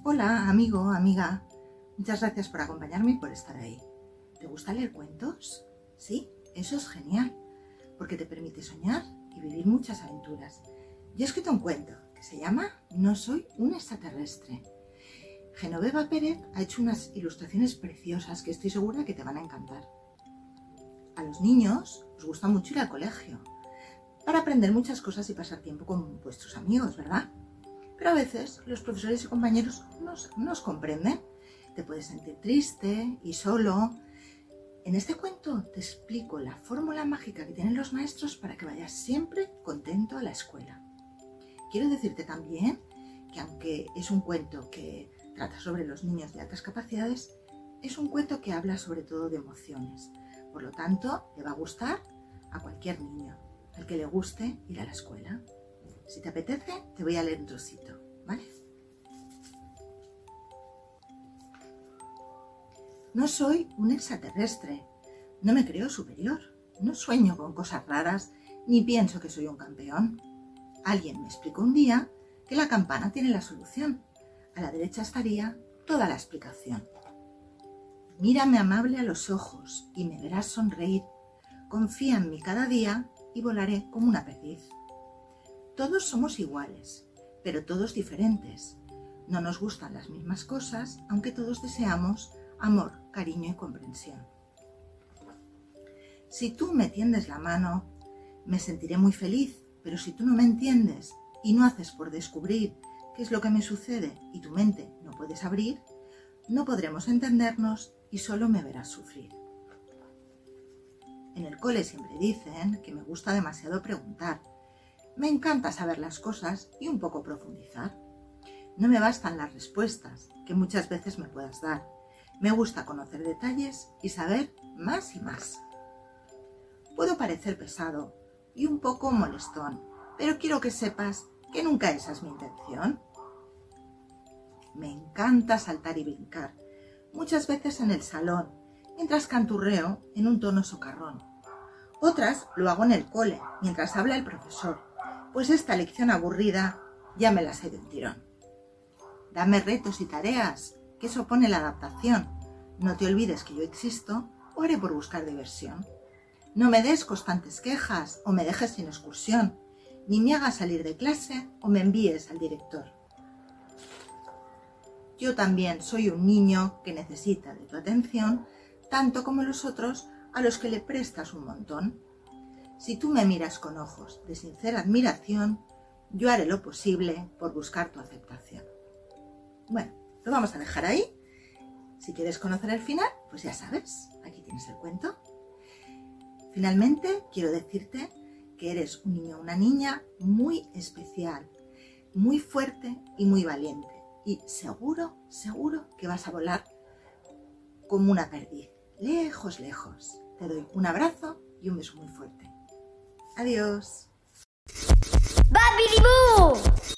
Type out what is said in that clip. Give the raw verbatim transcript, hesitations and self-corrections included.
Hola, amigo, amiga. Muchas gracias por acompañarme y por estar ahí. ¿Te gusta leer cuentos? Sí, eso es genial, porque te permite soñar y vivir muchas aventuras. Yo he escrito un cuento que se llama No soy un extraterrestre. Genoveva Pérez ha hecho unas ilustraciones preciosas que estoy segura que te van a encantar. A los niños os gusta mucho ir al colegio para aprender muchas cosas y pasar tiempo con vuestros amigos, ¿verdad? Pero a veces los profesores y compañeros no os comprenden. Te puedes sentir triste y solo. En este cuento te explico la fórmula mágica que tienen los maestros para que vayas siempre contento a la escuela. Quiero decirte también que aunque es un cuento que trata sobre los niños de altas capacidades, es un cuento que habla sobre todo de emociones. Por lo tanto, le va a gustar a cualquier niño, al que le guste ir a la escuela. Si te apetece, te voy a leer un trocito, ¿vale? No soy un extraterrestre, no me creo superior, no sueño con cosas raras, ni pienso que soy un campeón. Alguien me explicó un día que la campana tiene la solución. A la derecha estaría toda la explicación. Mírame amable a los ojos y me verás sonreír. Confía en mí cada día y volaré como una perdiz. Todos somos iguales, pero todos diferentes. No nos gustan las mismas cosas, aunque todos deseamos amor, cariño y comprensión. Si tú me tiendes la mano, me sentiré muy feliz, pero si tú no me entiendes y no haces por descubrir qué es lo que me sucede y tu mente no puedes abrir, no podremos entendernos y solo me verás sufrir. En el cole siempre dicen que me gusta demasiado preguntar. Me encanta saber las cosas y un poco profundizar. No me bastan las respuestas que muchas veces me puedas dar. Me gusta conocer detalles y saber más y más. Puedo parecer pesado y un poco molestón, pero quiero que sepas que nunca esa es mi intención. Me encanta saltar y brincar, muchas veces en el salón, mientras canturreo en un tono socarrón. Otras lo hago en el cole, mientras habla el profesor, pues esta lección aburrida ya me la sé de un tirón. Dame retos y tareas, que eso pone la adaptación. No te olvides que yo existo o haré por buscar diversión. No me des constantes quejas o me dejes sin excursión, ni me hagas salir de clase o me envíes al director. Yo también soy un niño que necesita de tu atención, tanto como los otros a los que le prestas un montón. Si tú me miras con ojos de sincera admiración, yo haré lo posible por buscar tu aceptación. Bueno, lo vamos a dejar ahí. Si quieres conocer el final, pues ya sabes, aquí tienes el cuento. Finalmente, quiero decirte que eres un niño o una niña muy especial, muy fuerte y muy valiente. Y seguro, seguro que vas a volar como una perdiz, lejos, lejos. Te doy un abrazo y un beso muy fuerte. Adiós. ¡Babidi-boo!